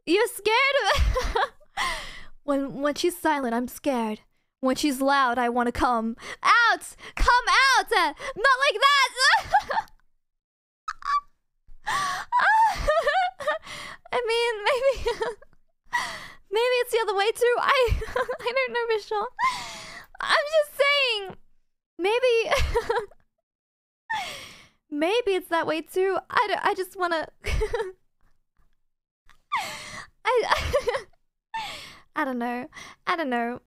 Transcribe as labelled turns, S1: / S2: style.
S1: You're scared? When she's silent, I'm scared. When she's loud, I want to come out. Come out. Not like that. I mean, maybe it's the other way too. I don't know for sure. I'm just saying. Maybe it's that way too. I just wanna. I don't know.